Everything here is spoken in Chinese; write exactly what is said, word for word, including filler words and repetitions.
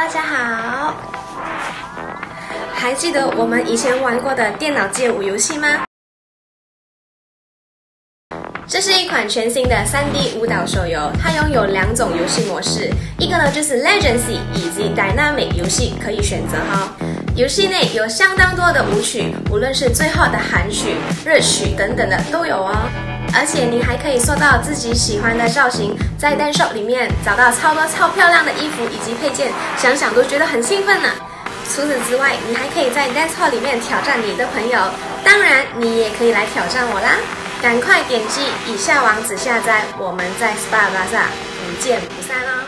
大家好。还记得我们以前玩过的电脑街舞游戏吗？这是一款全新的 三 D 舞蹈手游，它拥有两种游戏模式，一个呢就是 Legacy 以及 Dynamic 游戏可以选择哈。游戏内有相当多的舞曲，无论是最后的韩曲、日曲等等的都有哦。而且你还可以塑造自己喜欢的造型，在 Dance Shop 里面找到超多超漂亮的衣服以及配件，想想都觉得很兴奋呢。除此之外，你还可以在 Dance Hall 里面挑战你的朋友，当然你也可以来挑战我啦！赶快点击以下网址下载，我们在 Spa Plaza 不见不散哦！